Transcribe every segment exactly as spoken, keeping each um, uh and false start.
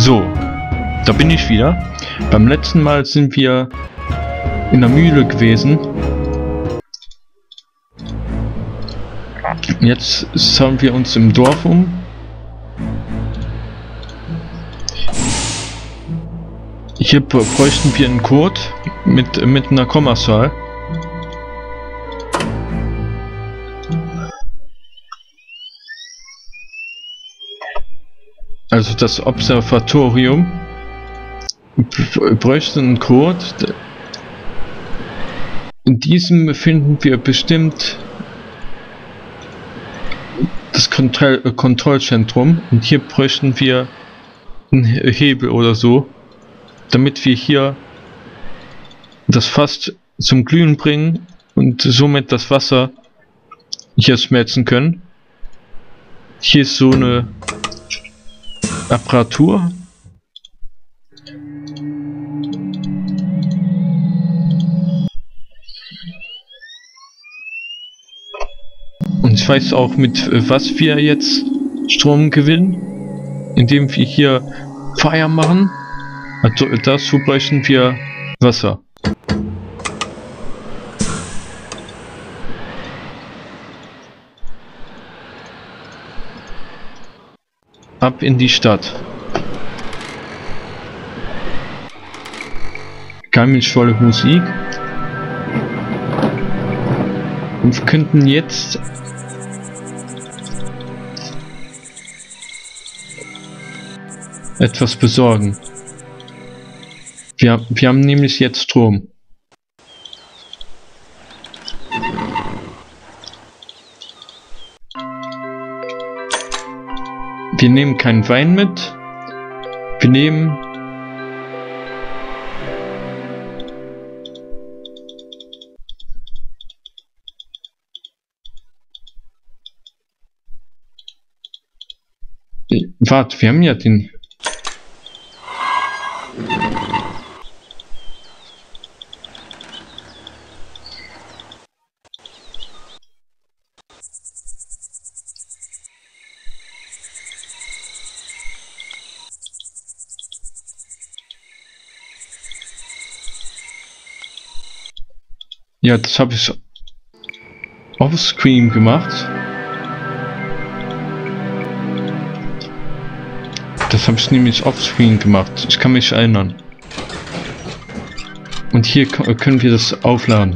So, da bin ich wieder. Beim letzten Mal sind wir in der Mühle gewesen. Jetzt schauen wir uns im Dorf um. Hier bräuchten wir einen Code mit, mit einer Kommazahl. Also das Observatorium bräuchte einen Code. In diesem finden wir bestimmt das Kontroll Kontrollzentrum und hier bräuchten wir einen Hebel oder so, damit wir hier das Fass zum Glühen bringen und somit das Wasser hier schmelzen können. Hier ist so eine Apparatur. Und ich weiß auch, mit was wir jetzt Strom gewinnen, indem wir hier Feuer machen. Also dazu bräuchten wir Wasser. Ab in die Stadt. Geheimnisvolle Musik. Und wir könnten jetzt etwas besorgen. Wir, wir haben nämlich jetzt Strom. Wir nehmen keinen Wein mit. Wir nehmen Warte, wir haben ja den Ja, das habe ich offscreen gemacht. Das habe ich nämlich offscreen gemacht. Ich kann mich erinnern. Und hier können wir das aufladen.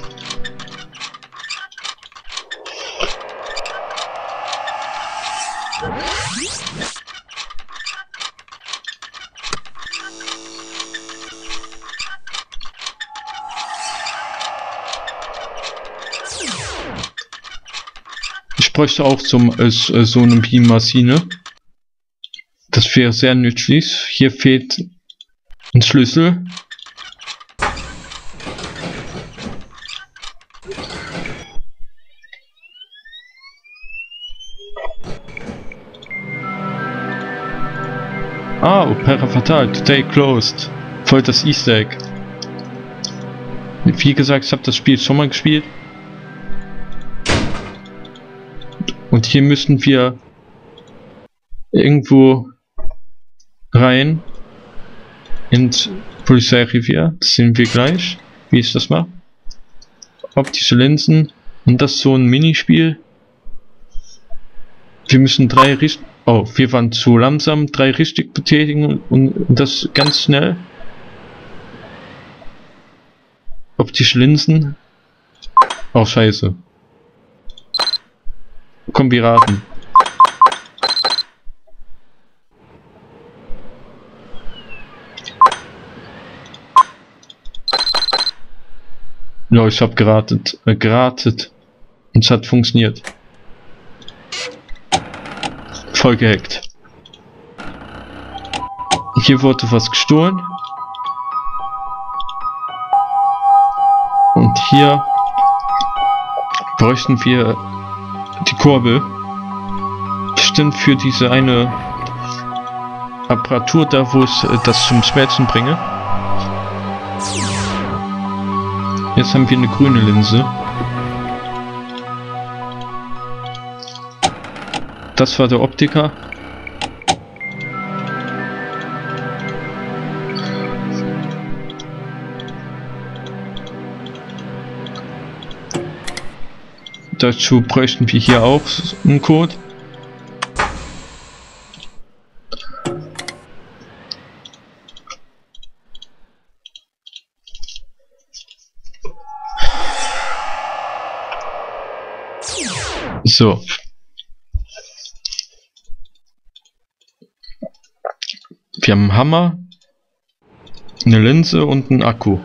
Ich bräuchte auch zum, äh, so eine Beammaschine. Das wäre sehr nützlich. Hier fehlt ein Schlüssel. Ah, Opera Fatal, today closed. Voll das Easter Egg. Wie gesagt, ich habe das Spiel schon mal gespielt. Und hier müssen wir irgendwo rein ins Polizeirevier. Das sehen wir gleich, wie ich das mache. Optische Linsen. Und das ist so ein Minispiel. Wir müssen drei richtig... Oh, wir waren zu langsam. Drei richtig betätigen und das ganz schnell. Optische Linsen. Oh, scheiße. Komm, wir raten. Ja, ich habe geratet, äh, geratet. Und es hat funktioniert. Voll gehackt. Hier wurde was gestohlen. Und hier bräuchten wir die Kurbel. Bestimmt für diese eine Apparatur da, wo ich äh, das zum Schmelzen bringe. Jetzt haben wir eine grüne Linse. Das war der Optiker. dazu bräuchten wir hier auch einen Code. So. Wir haben einen Hammer, eine Linse und einen Akku.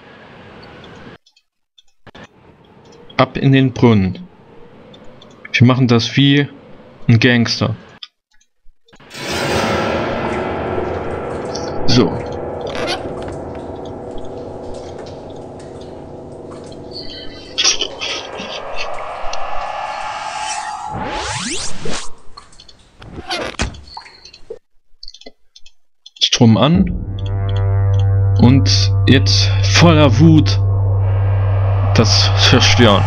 Ab in den Brunnen. Wir machen das wie ein Gangster. So. Strom an. Und jetzt voller Wut das zerstören.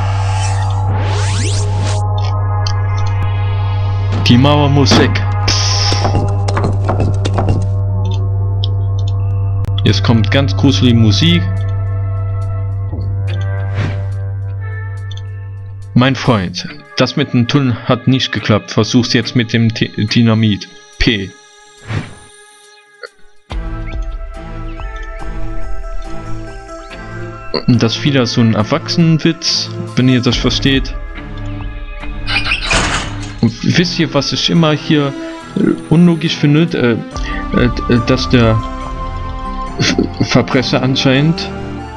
Die Mauer muss weg. Jetzt kommt ganz gruselige Musik. Mein Freund, das mit dem Tunnel hat nicht geklappt. Versuch's jetzt mit dem T Dynamit. P. Und das ist wieder so ein Erwachsenenwitz, wenn ihr das versteht. Und wisst ihr, was ich immer hier äh, unlogisch finde? Äh, äh, dass der F Verbrecher anscheinend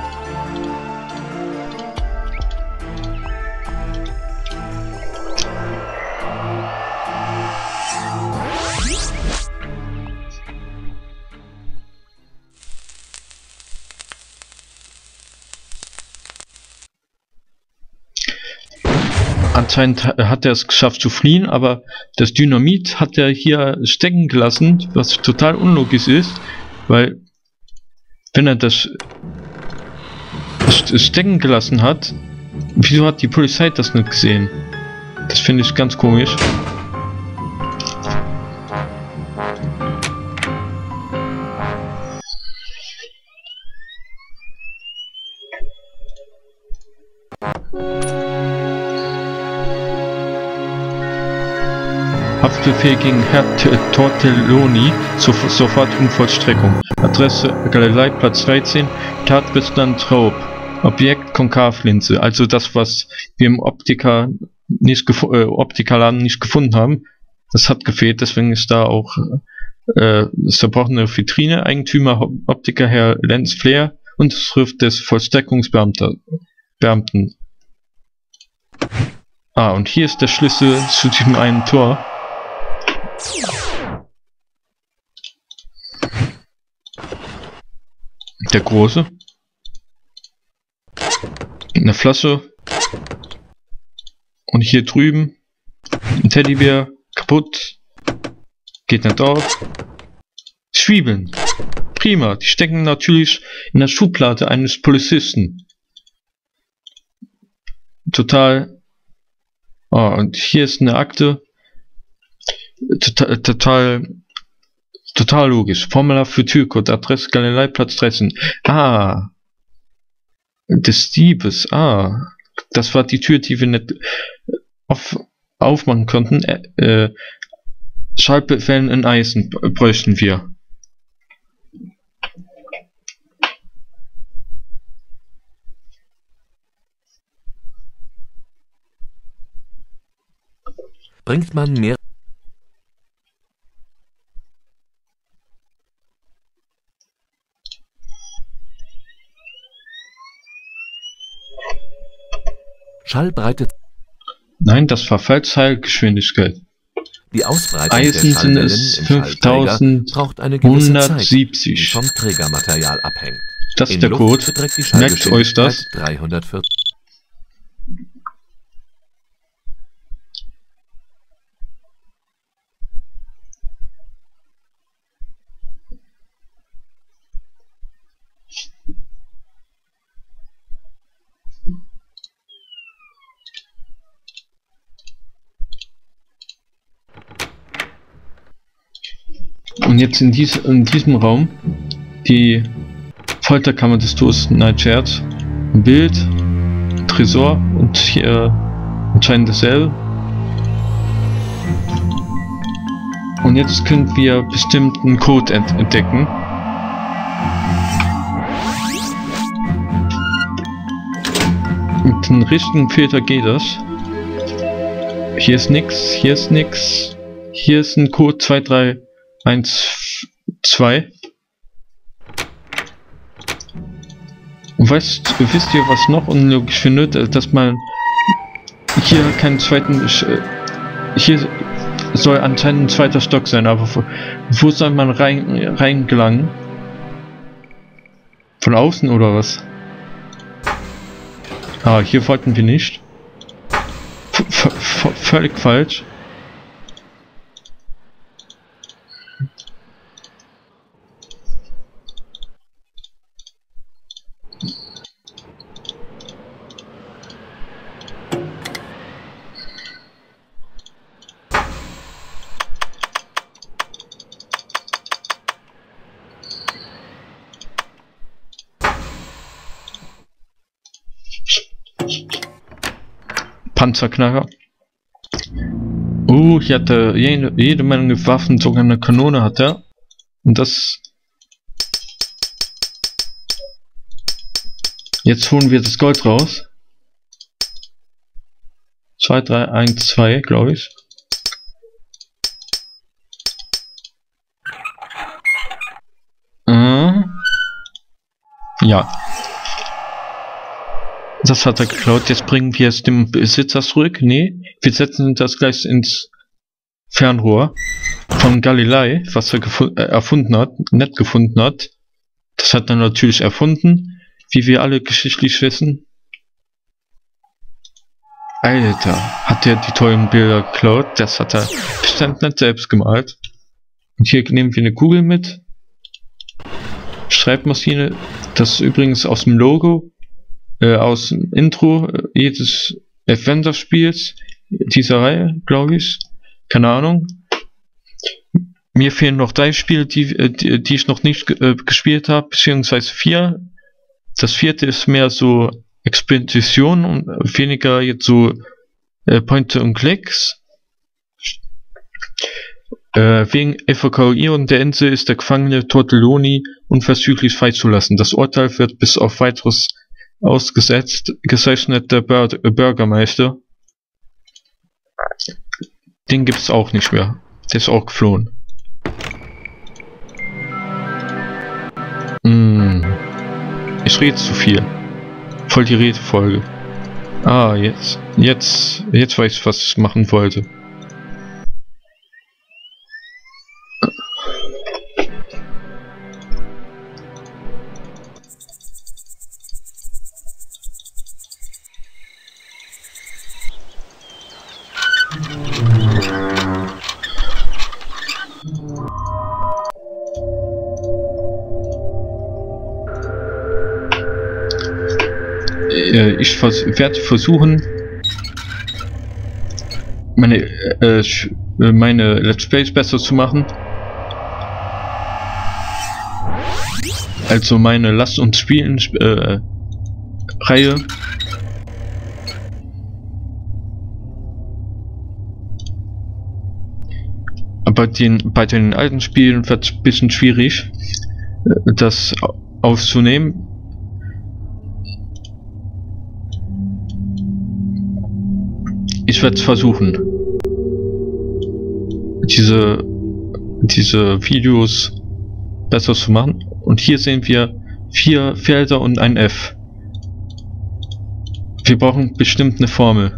Anscheinend hat er es geschafft zu fliehen, aber das Dynamit hat er hier stecken gelassen, was total unlogisch ist, weil wenn er das stecken gelassen hat, wieso hat die Polizei das nicht gesehen? Das finde ich ganz komisch. Haftbefehl gegen Herr Tortelloni, so, sofort in Vollstreckung. Adresse Galerijplatz dreizehn, Tatbestand Raub. Objekt Konkavlinse, also das, was wir im Optiker nicht äh, Optikerladen nicht gefunden haben. Das hat gefehlt, deswegen ist da auch äh, das zerbrochene Vitrine. Eigentümer Optiker Herr Lenz Flair und Schrift des Vollstreckungsbeamten. Beamten. Ah, und hier ist der Schlüssel zu diesem einen Tor. Der große. Eine Flasche. Und hier drüben ein Teddybär. Kaputt. Geht nicht auf. Zwiebeln. Prima. Die stecken natürlich in der Schublade eines Polizisten. Total. Ah, und hier ist eine Akte. Total, total, total logisch. Formular für Türcode, Adresse Galerijplatz dreizehn. Ah, des Diebes. Ah, das war die Tür, die wir nicht auf, aufmachen konnten. Äh, äh, Schallwellen in Eisen bräuchten wir. Bringt man mehr Schallbreite. Nein, das war Fallzahlgeschwindigkeit. Die Ausbreitung Eisen der Schallwellen im Schallträger braucht eine gewisse Zeit, die vom Trägermaterial abhängt. Das ist In der Luft Code. beträgt die Merkt euch das. Schallgeschwindigkeit dreihundertvierzig. Und jetzt in, dies, in diesem Raum die Folterkammer des Todes Nightshades, ein Bild, Tresor und hier anscheinend dasselbe. Und jetzt können wir bestimmt einen Code ent entdecken. Mit dem richtigen Filter geht das. Hier ist nix, hier ist nix. Hier ist ein Code zwei drei eins zwei. Und weißt, wisst ihr, was noch unlogisch findet? Dass man hier keinen zweiten... Hier soll anscheinend ein zweiter Stock sein, aber wo, wo soll man rein, rein gelangen? Von außen oder was? Ah, hier wollten wir nicht. V v völlig falsch. Panzerknacker. Uh, hier hat er jede, jede Menge Waffen, sogar eine Kanone hat er. Und das... Jetzt holen wir das Gold raus. zwei drei eins zwei, glaube ich. Äh, ja. Das hat er geklaut. Jetzt bringen wir es dem Besitzer zurück. Nee, wir setzen das gleich ins Fernrohr von Galilei, was er äh, erfunden hat, nicht gefunden hat. Das hat er natürlich erfunden, wie wir alle geschichtlich wissen. Alter, hat er die tollen Bilder geklaut? Das hat er bestimmt nicht selbst gemalt. Und hier nehmen wir eine Kugel mit. Schreibmaschine, das ist übrigens aus dem Logo. Äh, aus dem Intro äh, jedes Avengers-Spiels dieser Reihe, glaube ich. Keine Ahnung. Mir fehlen noch drei Spiele, die, äh, die, die ich noch nicht äh, gespielt habe, beziehungsweise vier. Das vierte ist mehr so Expedition und weniger jetzt so äh, Pointe und Klicks. Äh, wegen Evakuierung der Insel ist der Gefangene Tortelloni unverzüglich freizulassen. Das Urteil wird bis auf weiteres ausgesetzt, gezeichnet der Bur Bürgermeister. Den gibt's auch nicht mehr. Der ist auch geflohen. Mm. Ich rede zu viel. Voll die Redefolge. Ah, jetzt. Jetzt. Jetzt weiß ich, was ich machen wollte. Ich vers werde versuchen, meine, äh, meine Let's Plays besser zu machen. Also meine Lasst uns spielen äh, Reihe. Aber den, bei den alten Spielen wird es ein bisschen schwierig, das aufzunehmen. Ich werde es versuchen, diese, diese Videos besser zu machen. Und hier sehen wir vier Felder und ein F. Wir brauchen bestimmt eine Formel.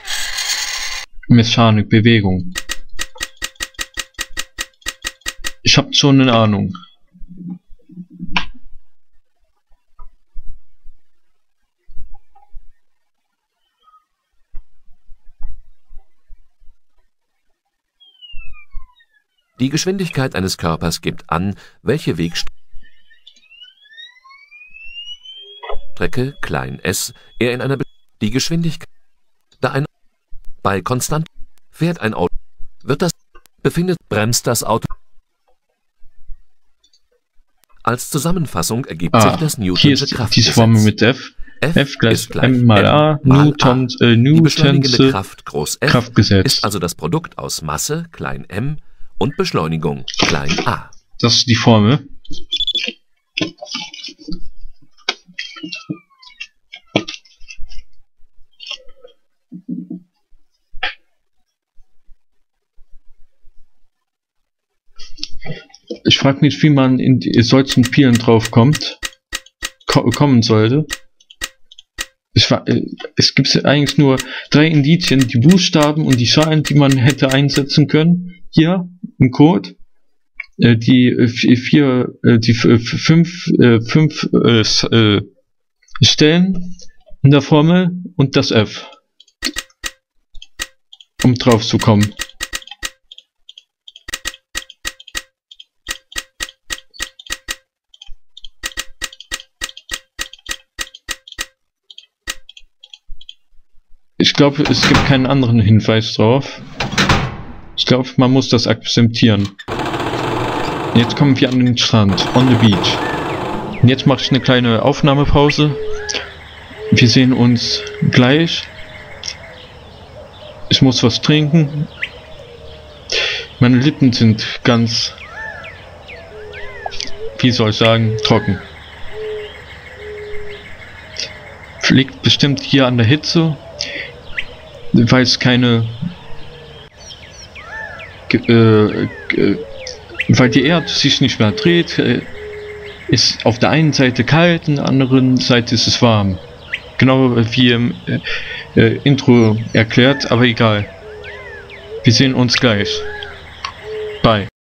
Mechanik, Bewegung. Ich habe schon eine Ahnung. Die Geschwindigkeit eines Körpers gibt an, welche Wegstrecke klein s er in einer Be die Geschwindigkeit, da ein bei konstant fährt ein Auto, wird das befindet bremst das Auto. Als Zusammenfassung ergibt ah, sich das Newtonsche Kraftgesetz. Diese Formel mit F. F, F gleich m mal a, Newton, äh, Newtonsche Kraft groß F Kraftgesetz. Ist also das Produkt aus Masse klein m und Beschleunigung klein a. Das ist die Formel. Ich frage mich, wie man in solchen Spielen drauf kommt, ko kommen sollte. Ich war, äh, es gibt eigentlich nur drei Indizien, die Buchstaben und die Zahlen, die man hätte einsetzen können. Hier im Code. Äh, die äh, vier, äh, die fünf, äh, fünf äh, äh, Stellen in der Formel und das F. Um drauf zu kommen. Ich glaube, es gibt keinen anderen Hinweis drauf. Ich glaube, man muss das akzeptieren. Jetzt kommen wir an den Strand, on the beach. Und jetzt mache ich eine kleine Aufnahmepause. Wir sehen uns gleich. Ich muss was trinken. Meine Lippen sind ganz, wie soll ich sagen, trocken. Liegt bestimmt hier an der Hitze, weil es keine, äh, äh, weil die Erde sich nicht mehr dreht, äh, ist auf der einen Seite kalt, auf der anderen Seite ist es warm. Genau wie im äh, äh, Intro erklärt, aber egal. Wir sehen uns gleich. Bye.